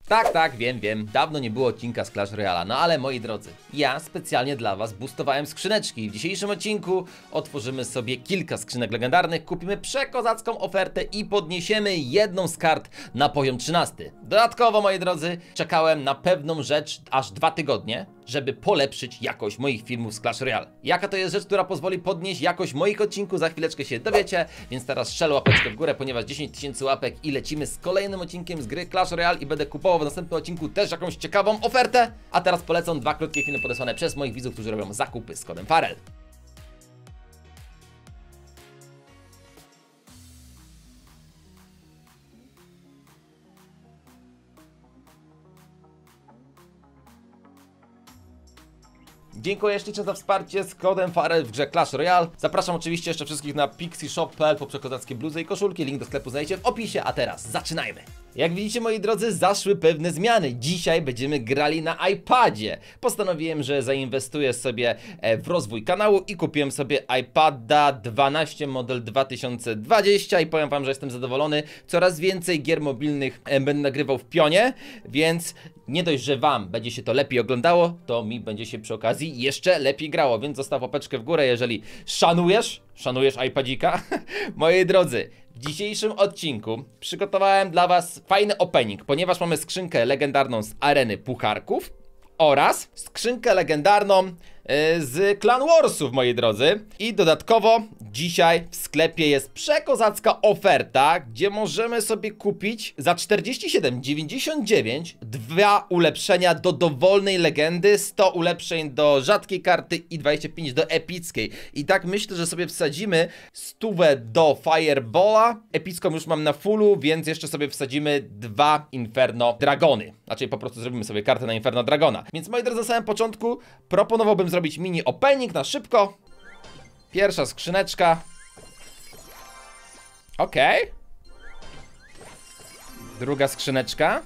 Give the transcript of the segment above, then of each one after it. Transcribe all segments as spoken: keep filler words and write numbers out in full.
Tak, tak, wiem, wiem, dawno nie było odcinka z Clash Royale'a, no ale moi drodzy, ja specjalnie dla was boostowałem skrzyneczki i w dzisiejszym odcinku otworzymy sobie kilka skrzynek legendarnych, kupimy przekozacką ofertę i podniesiemy jedną z kart na poziom trzynasty. Dodatkowo, moi drodzy, czekałem na pewną rzecz aż dwa tygodnie, żeby polepszyć jakość moich filmów z Clash Royale. Jaka to jest rzecz, która pozwoli podnieść jakość moich odcinków, za chwileczkę się dowiecie, więc teraz strzel łapeczkę w górę, ponieważ dziesięć tysięcy łapek i lecimy z kolejnym odcinkiem z gry Clash Royale i będę kupował w następnym odcinku też jakąś ciekawą ofertę. A teraz polecą dwa krótkie filmy podesłane przez moich widzów, którzy robią zakupy z kodem Farel. Dziękuję ślicznie za wsparcie z kodem Farel w grze Clash Royale. Zapraszam oczywiście jeszcze wszystkich na pixie shop kropka p l po przekozackie bluzy i koszulki. Link do sklepu znajdziecie w opisie, a teraz zaczynajmy. Jak widzicie, moi drodzy, zaszły pewne zmiany. Dzisiaj będziemy grali na iPadzie. Postanowiłem, że zainwestuję sobie w rozwój kanału i kupiłem sobie iPada dwanaście model dwa tysiące dwadzieścia i powiem wam, że jestem zadowolony. Coraz więcej gier mobilnych będę nagrywał w pionie, więc nie dość, że wam będzie się to lepiej oglądało, to mi będzie się przy okazji jeszcze lepiej grało, więc zostaw łapeczkę w górę, jeżeli szanujesz, szanujesz iPadzika. Moi drodzy, w dzisiejszym odcinku przygotowałem dla was fajny opening, ponieważ mamy skrzynkę legendarną z areny pucharków oraz skrzynkę legendarną yy, z Clan Warsów, moi drodzy. I dodatkowo dzisiaj w sklepie jest przekozacka oferta, gdzie możemy sobie kupić za czterdzieści siedem dziewięćdziesiąt dziewięć dwa ulepszenia do dowolnej legendy, sto ulepszeń do rzadkiej karty i dwadzieścia pięć do epickiej. I tak myślę, że sobie wsadzimy stówę do Fireballa. Epicką już mam na fullu, więc jeszcze sobie wsadzimy dwa Inferno Dragony. Znaczy po prostu zrobimy sobie kartę na Inferno Dragona. Więc moi drodzy, na samym początku proponowałbym zrobić mini opening na szybko. Pierwsza skrzyneczka. Okej. Okay. Druga skrzyneczka.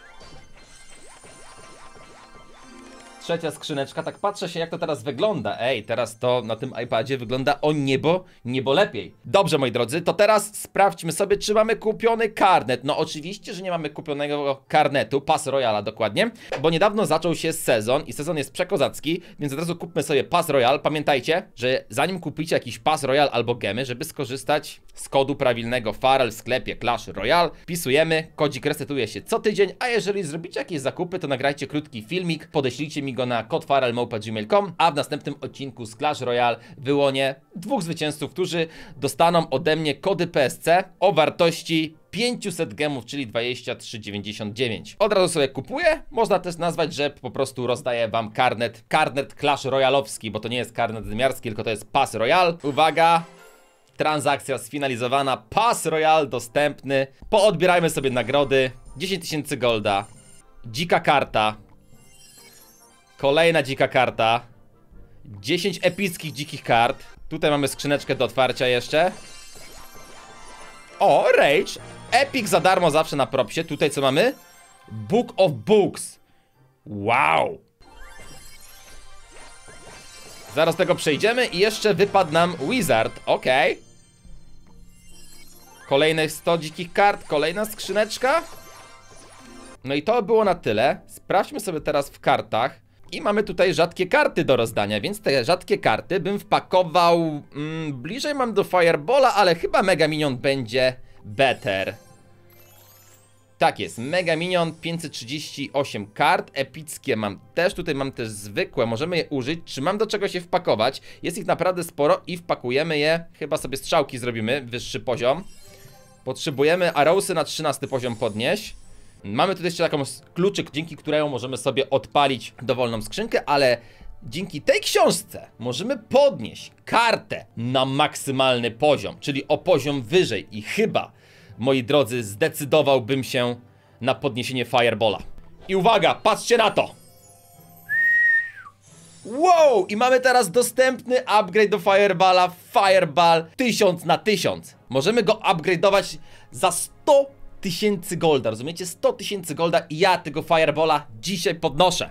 Trzecia skrzyneczka, tak patrzę się jak to teraz wygląda. Ej, teraz to na tym iPadzie wygląda o niebo, niebo lepiej. Dobrze, moi drodzy, to teraz sprawdźmy sobie, czy mamy kupiony karnet. No oczywiście, że nie mamy kupionego karnetu, Pass Royala dokładnie, bo niedawno zaczął się sezon i sezon jest przekozacki, więc od razu kupmy sobie Pass Royal. Pamiętajcie, że zanim kupicie jakiś Pass Royal albo gemy, żeby skorzystać z kodu prawilnego Farel w sklepie Clash Royale, wpisujemy, kodzik resetuje się co tydzień, a jeżeli zrobicie jakieś zakupy, to nagrajcie krótki filmik, podeślijcie mi go na kod farel małpa gmail kropka com, a w następnym odcinku z Clash Royale wyłonię dwóch zwycięzców, którzy dostaną ode mnie kody P S C o wartości pięćset gemów, czyli dwadzieścia trzy dziewięćdziesiąt dziewięć. Od razu sobie kupuję. Można też nazwać, że po prostu rozdaję wam karnet, karnet Clash Royalowski, bo to nie jest karnet wymiarski, tylko to jest Pass Royal. Uwaga! Transakcja sfinalizowana, Pass Royal dostępny. Poodbierajmy sobie nagrody. dziesięć tysięcy golda. Dzika karta. Kolejna dzika karta. dziesięć epickich dzikich kart. Tutaj mamy skrzyneczkę do otwarcia jeszcze. O, Rage. Epic za darmo zawsze na propsie. Tutaj co mamy? Book of Books. Wow. Zaraz tego przejdziemy i jeszcze wypadł nam Wizard. Okej. Okay. Kolejnych sto dzikich kart. Kolejna skrzyneczka. No i to było na tyle. Sprawdźmy sobie teraz w kartach. I mamy tutaj rzadkie karty do rozdania, więc te rzadkie karty bym wpakował... Mm, bliżej mam do Fireballa, ale chyba Mega Minion będzie better. Tak jest, Mega Minion, pięćset trzydzieści osiem kart, epickie mam też, tutaj mam też zwykłe, możemy je użyć. Czy mam do czego się wpakować? Jest ich naprawdę sporo i wpakujemy je, chyba sobie strzałki zrobimy, wyższy poziom. Potrzebujemy arrowsy na trzynasty poziom podnieść. Mamy tutaj jeszcze taką kluczyk, dzięki któremu możemy sobie odpalić dowolną skrzynkę, ale dzięki tej książce możemy podnieść kartę na maksymalny poziom, czyli o poziom wyżej i chyba, moi drodzy, zdecydowałbym się na podniesienie Fireballa. I uwaga, patrzcie na to! Wow! I mamy teraz dostępny upgrade do Fireballa, Fireball tysiąc na tysiąc. Możemy go upgrade'ować za sto tysięcy golda, rozumiecie? sto tysięcy golda i ja tego Fireballa dzisiaj podnoszę.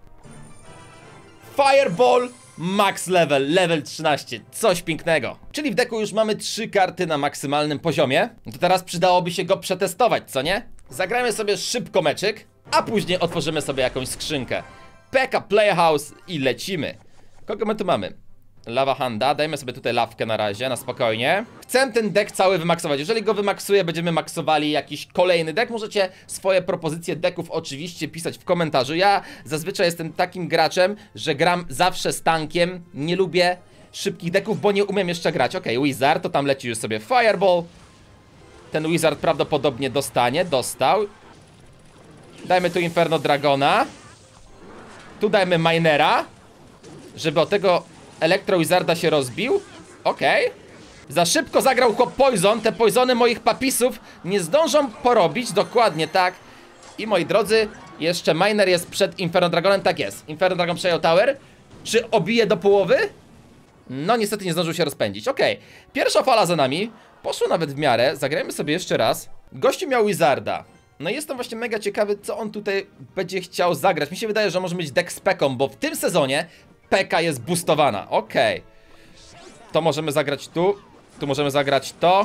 Fireball max level, level trzynaście, coś pięknego. Czyli w deku już mamy trzy karty na maksymalnym poziomie. To teraz przydałoby się go przetestować, co nie? Zagrajmy sobie szybko meczyk. a później otworzymy sobie jakąś skrzynkę. P K Playhouse i lecimy. Kogo my tu mamy? Lava Handa, dajmy sobie tutaj lawkę na razie, na spokojnie. Chcę ten deck cały wymaksować. Jeżeli go wymaksuję, będziemy maksowali jakiś kolejny deck. Możecie swoje propozycje decków oczywiście pisać w komentarzu. Ja zazwyczaj jestem takim graczem, że gram zawsze z tankiem. Nie lubię szybkich decków, bo nie umiem jeszcze grać. Okej, okay, Wizard, to tam leci już sobie Fireball. Ten Wizard prawdopodobnie dostanie, dostał. Dajmy tu Inferno Dragona. Tu dajmy Minera, żeby od tego Elektro Wizarda się rozbił. Okej. Okay. Za szybko zagrał chłop Poison. Te Poisony moich papisów nie zdążą porobić. Dokładnie tak. I moi drodzy, jeszcze Miner jest przed Inferno Dragonem. Tak jest. Inferno Dragon przejął tower. Czy obije do połowy? No niestety nie zdążył się rozpędzić. Okej. Okay. Pierwsza fala za nami. Poszło nawet w miarę. Zagrajmy sobie jeszcze raz. Gościu miał Wizarda. No i jestem właśnie mega ciekawy, co on tutaj będzie chciał zagrać. Mi się wydaje, że może mieć deck z Peką, bo w tym sezonie P K jest boostowana. Okej. Okay. To możemy zagrać tu. Tu możemy zagrać to.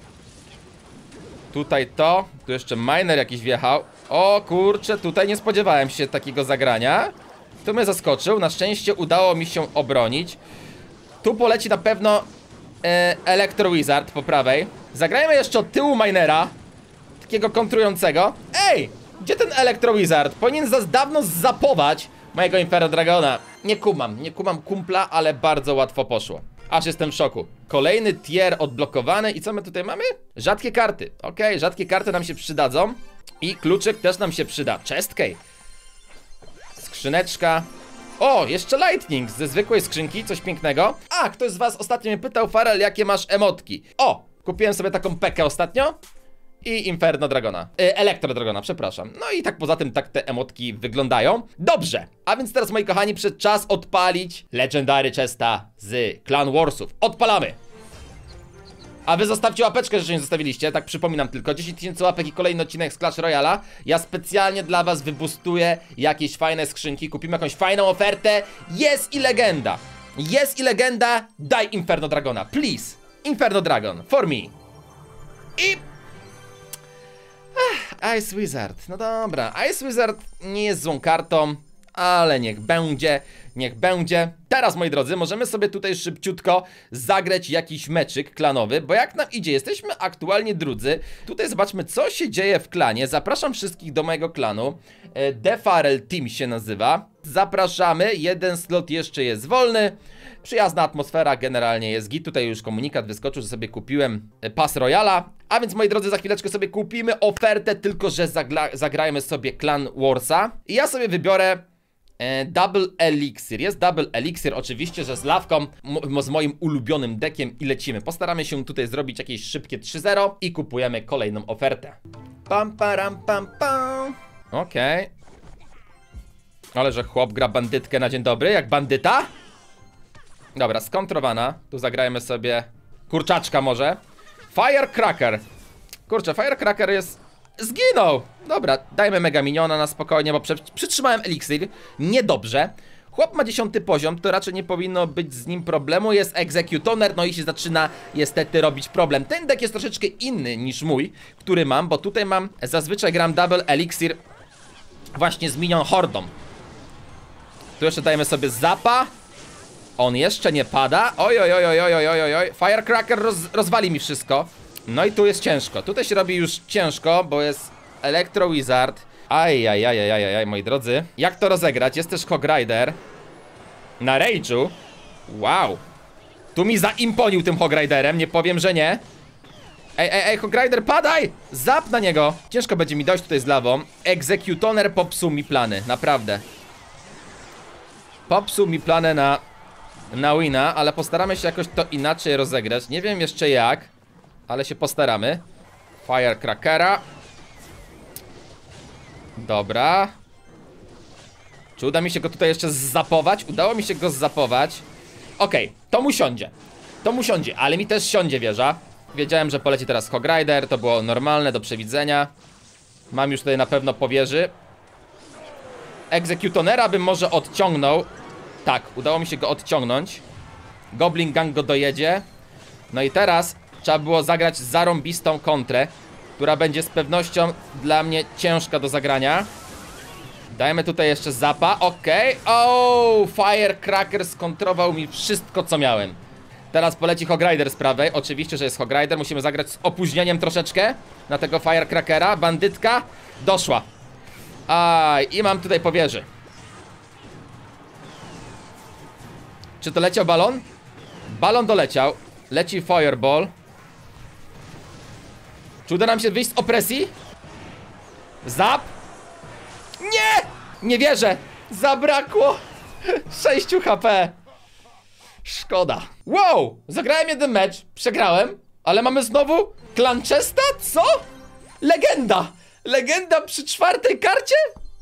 Tutaj to. Tu jeszcze Miner jakiś wjechał. O kurczę, tutaj nie spodziewałem się takiego zagrania. Tu mnie zaskoczył. Na szczęście udało mi się obronić. Tu poleci na pewno e, Electro Wizard po prawej. Zagrajmy jeszcze od tyłu Minera. Takiego kontrującego. Ej! Gdzie ten Electro Wizard? Powinien za dawno zapować mojego Inferno Dragona. Nie kumam, nie kumam kumpla, ale bardzo łatwo poszło. Aż jestem w szoku. Kolejny tier odblokowany. I co my tutaj mamy? Rzadkie karty. Okej, okay, rzadkie karty nam się przydadzą. I kluczyk też nam się przyda. Chest key. Skrzyneczka. O, jeszcze Lightning ze zwykłej skrzynki, coś pięknego. A, ktoś z was ostatnio mnie pytał, Farel, jakie masz emotki. O, kupiłem sobie taką pekę ostatnio. I Inferno Dragona, yy, Elektro Dragona, przepraszam. No i tak poza tym tak te emotki wyglądają. Dobrze, a więc teraz moi kochani, przed czas odpalić Legendary Chesta z Clan Warsów. Odpalamy. A wy zostawcie łapeczkę, że nie zostawiliście. Tak przypominam tylko, dziesięć tysięcy łapek i kolejny odcinek z Clash Royala. Ja specjalnie dla was wybustuję jakieś fajne skrzynki. Kupimy jakąś fajną ofertę. Jest i legenda. Jest i legenda. Daj Inferno Dragona, please. Inferno Dragon, for me. I... Ach, Ice Wizard, no dobra. Ice Wizard nie jest złą kartą, ale niech będzie, niech będzie. Teraz, moi drodzy, możemy sobie tutaj szybciutko zagrać jakiś meczyk klanowy, bo jak nam idzie, jesteśmy aktualnie drudzy. Tutaj zobaczmy, co się dzieje w klanie. Zapraszam wszystkich do mojego klanu. The Farel Team się nazywa. Zapraszamy, jeden slot jeszcze jest wolny. Przyjazna atmosfera, generalnie jest git. Tutaj już komunikat wyskoczył, że sobie kupiłem pas Royala. A więc, moi drodzy, za chwileczkę sobie kupimy ofertę, tylko że zagrajmy sobie Clan Warsa. I ja sobie wybiorę e, Double Elixir. Jest Double Elixir, oczywiście, że z lawką, z moim ulubionym deckiem i lecimy. Postaramy się tutaj zrobić jakieś szybkie trzy zero i kupujemy kolejną ofertę. Pam, param, pam, pam. Okej. Okay. Ale że chłop gra bandytkę na dzień dobry, jak bandyta. Dobra, skontrowana. Tu zagrajmy sobie kurczaczka może. Firecracker. Kurczę, Firecracker jest... Zginął. Dobra, dajmy mega miniona na spokojnie, bo przytrzymałem eliksir. Niedobrze. Chłop ma dziesiąty poziom, to raczej nie powinno być z nim problemu. Jest Executoner, no i się zaczyna niestety robić problem. Ten deck jest troszeczkę inny niż mój, który mam, bo tutaj mam... Zazwyczaj gram Double Elixir właśnie z minion hordą. Tu jeszcze dajemy sobie zapa. On jeszcze nie pada. Oj, oj, oj, oj, oj, oj, oj, oj. Firecracker roz, rozwali mi wszystko. No i tu jest ciężko. Tutaj się robi już ciężko, bo jest Electro Wizard. Ajajajajajaj, moi drodzy. Jak to rozegrać? Jest też Hog Rider. Na Rage'u. Wow. Tu mi zaimponił tym Hog Riderem, nie powiem, że nie. Ej, ej, ej, Hog Rider, padaj! Zap na niego. Ciężko będzie mi dojść tutaj z lawą. Executoner popsuł mi plany, naprawdę. Popsuł mi plany na... na wina, ale postaramy się jakoś to inaczej rozegrać. Nie wiem jeszcze jak, ale się postaramy. Firecrackera. Dobra. Czy uda mi się go tutaj jeszcze zzapować? Udało mi się go zzapować. Okej, okay, to mu siądzie. To mu siądzie, ale mi też siądzie wieża. Wiedziałem, że poleci teraz Hog Rider. To było normalne, do przewidzenia. Mam już tutaj na pewno po wieży. Executonera bym może odciągnął. Tak, udało mi się go odciągnąć. Goblin Gang go dojedzie. No i teraz trzeba było zagrać zarąbistą kontrę, która będzie z pewnością dla mnie ciężka do zagrania. Dajemy tutaj jeszcze zapa, okej. Okay. O, Firecracker skontrował mi wszystko, co miałem. Teraz poleci Hog Rider z prawej. Oczywiście, że jest Hog Rider. Musimy zagrać z opóźnieniem troszeczkę na tego Firecrackera. Bandytka doszła. Aj, i mam tutaj po wieży. Czy to leciał balon? Balon doleciał. Leci Fireball. Czy uda nam się wyjść z opresji? Zap! Nie! Nie wierzę! Zabrakło sześć H P. Szkoda. Wow! Zagrałem jeden mecz, przegrałem, ale mamy znowu Clan Chesta? Co? Legenda! Legenda przy czwartej karcie?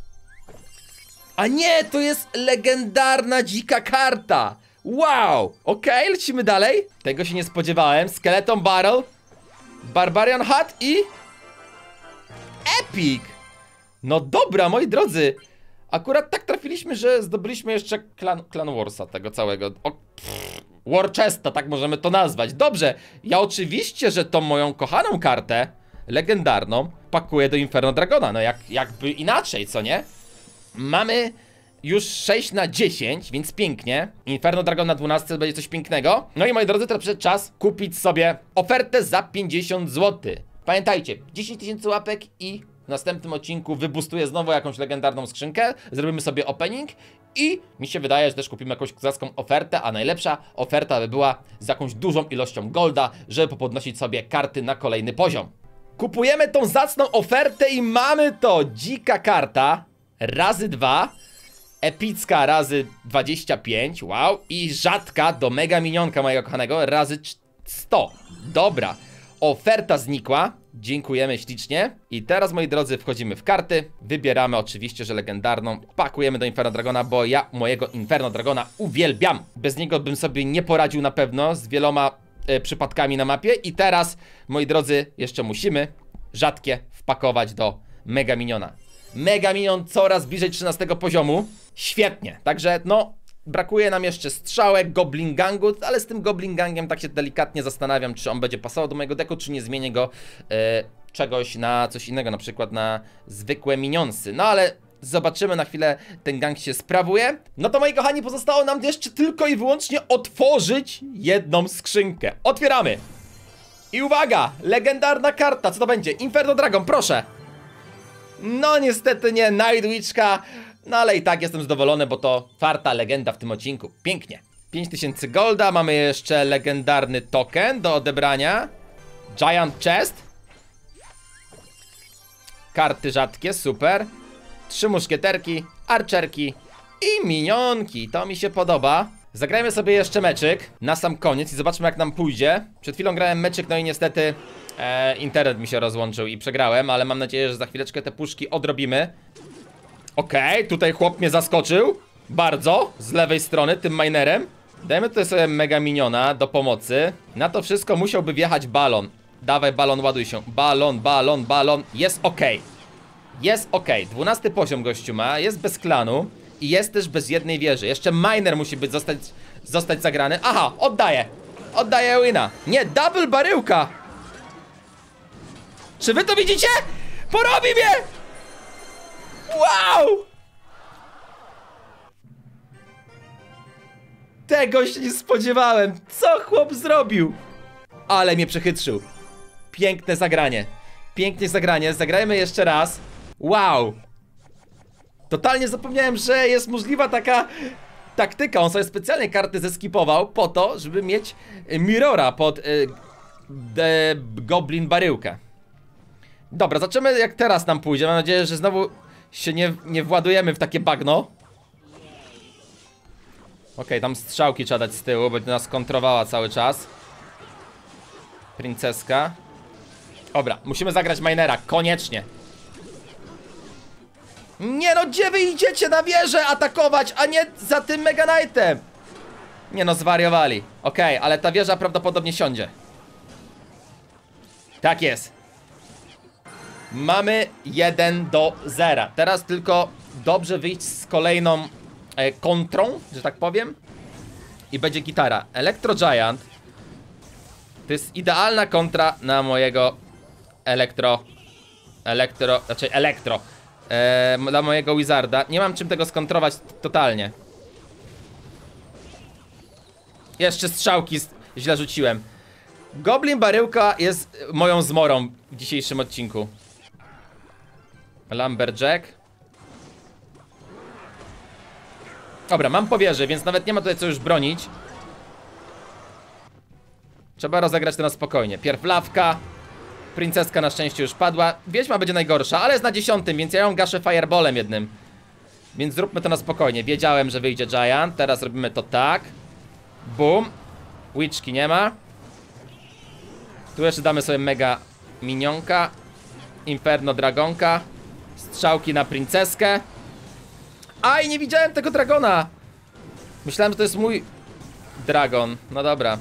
A nie, to jest legendarna dzika karta. Wow! Okej, okay, lecimy dalej. Tego się nie spodziewałem. Skeleton Barrel, Barbarian Hat i... Epic! No dobra, moi drodzy. Akurat tak trafiliśmy, że zdobyliśmy jeszcze Clan, Clan Warsa tego całego. O, pff, War Chesta, tak możemy to nazwać. Dobrze, ja oczywiście, że tą moją kochaną kartę, legendarną, pakuję do Inferno Dragona. No jak, jakby inaczej, co nie? Mamy już sześć na dziesięć, więc pięknie. Inferno Dragon na dwunastce będzie coś pięknego. No i moi drodzy, teraz przyszedł czas kupić sobie ofertę za pięćdziesiąt złotych. Pamiętajcie, dziesięć tysięcy łapek i w następnym odcinku wybustuję znowu jakąś legendarną skrzynkę. Zrobimy sobie opening i mi się wydaje, że też kupimy jakąś kozacką ofertę, a najlepsza oferta by była z jakąś dużą ilością golda, żeby popodnosić sobie karty na kolejny poziom. Kupujemy tą zacną ofertę i mamy to. Dzika karta razy dwa, epicka razy dwadzieścia pięć, wow, i rzadka do mega minionka mojego kochanego razy sto. Dobra, oferta znikła. Dziękujemy ślicznie. I teraz, moi drodzy, wchodzimy w karty. Wybieramy oczywiście, że legendarną. Pakujemy do Inferno Dragona, bo ja mojego Inferno Dragona uwielbiam. Bez niego bym sobie nie poradził na pewno z wieloma e, przypadkami na mapie. I teraz, moi drodzy, jeszcze musimy rzadkie wpakować do Mega Miniona. Mega Minion coraz bliżej trzynastego poziomu. Świetnie. Także, no... Brakuje nam jeszcze strzałek, Goblin Gangu, ale z tym Goblin Gangiem tak się delikatnie zastanawiam, czy on będzie pasował do mojego deku, czy nie zmienię go e, czegoś na coś innego, na przykład na zwykłe minionsy. No ale zobaczymy, na chwilę ten gang się sprawuje. No to moi kochani, pozostało nam jeszcze tylko i wyłącznie otworzyć jedną skrzynkę. Otwieramy! I uwaga! Legendarna karta, co to będzie? Inferno Dragon, proszę! No niestety nie, Nightwitchka. No ale i tak jestem zadowolony, bo to czwarta legenda w tym odcinku. Pięknie. pięć tysięcy golda, mamy jeszcze legendarny token do odebrania. Giant Chest. Karty rzadkie, super. Trzy muszkieterki, archerki i minionki. To mi się podoba. Zagrajmy sobie jeszcze meczyk na sam koniec i zobaczmy, jak nam pójdzie. Przed chwilą grałem meczyk, no i niestety e, internet mi się rozłączył i przegrałem, ale mam nadzieję, że za chwileczkę te puszki odrobimy. Okej, okay, tutaj chłop mnie zaskoczył. Bardzo, z lewej strony, tym minerem. Dajmy tutaj sobie mega miniona do pomocy. Na to wszystko musiałby wjechać balon. Dawaj balon, ładuj się. Balon, balon, balon. Jest ok. Jest ok. dwunasty poziom gościu ma, jest bez klanu. I jest też bez jednej wieży. Jeszcze miner musi być zostać, zostać zagrany. Aha, oddaję. Oddaję wina. Nie, double baryłka. Czy wy to widzicie? Porobi mnie! Wow! Tego się nie spodziewałem. Co chłop zrobił? Ale mnie przechytrzył. Piękne zagranie. Pięknie zagranie. Zagrajmy jeszcze raz. Wow! Totalnie zapomniałem, że jest możliwa taka taktyka. On sobie specjalnie karty zeskipował po to, żeby mieć mirrora pod y, de, Goblin baryłkę. Dobra, zobaczymy, jak teraz nam pójdzie. Mam nadzieję, że znowu się nie, nie władujemy w takie bagno. Okej, okay, tam strzałki trzeba dać z tyłu, bo nas kontrowała cały czas. Princeska. Dobra, musimy zagrać minera, koniecznie. Nie no, gdzie wy idziecie na wieżę atakować, a nie za tym Mega Knightem? Nie no, zwariowali. Okej, okay, ale ta wieża prawdopodobnie siądzie. Tak jest. Mamy jeden do zera. Teraz tylko dobrze wyjść z kolejną e, kontrą, że tak powiem. I będzie gitara. Electro Giant to jest idealna kontra na mojego elektro. Elektro, znaczy elektro. e, dla mojego Wizarda. Nie mam czym tego skontrować totalnie. Jeszcze strzałki źle rzuciłem. Goblin Baryłka jest moją zmorą w dzisiejszym odcinku. Lumberjack. Dobra, mam powierzę, więc nawet nie ma tutaj co już bronić. Trzeba rozegrać to na spokojnie. Pierw lawka. Princeska na szczęście już padła. Wiedźma będzie najgorsza, ale jest na dziesiątym, więc ja ją gaszę fireballem jednym. Więc zróbmy to na spokojnie. Wiedziałem, że wyjdzie Giant. Teraz robimy to tak. Boom. Witchki nie ma. Tu jeszcze damy sobie mega minionka. Inferno dragonka. Strzałki na princeskę. Aj, nie widziałem tego dragona. Myślałem, że to jest mój dragon. No dobra.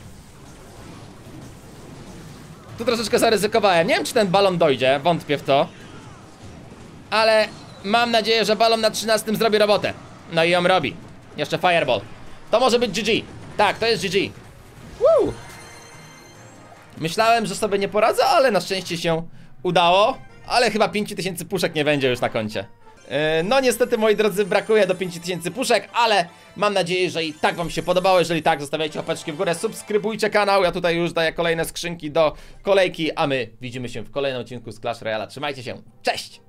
Tu troszeczkę zaryzykowałem. Nie wiem, czy ten balon dojdzie. Wątpię w to. Ale mam nadzieję, że balon na trzynastym zrobi robotę. No i ją robi. Jeszcze fireball. To może być G G. Tak, to jest G G. Woo! Myślałem, że sobie nie poradzę, ale na szczęście się udało. Ale chyba pięć tysięcy puszek nie będzie już na koncie. Yy, no niestety, moi drodzy, brakuje do pięć tysięcy puszek, ale mam nadzieję, że i tak wam się podobało. Jeżeli tak, zostawiajcie łapeczki w górę, subskrybujcie kanał. Ja tutaj już daję kolejne skrzynki do kolejki, a my widzimy się w kolejnym odcinku z Clash Royale. Trzymajcie się, cześć!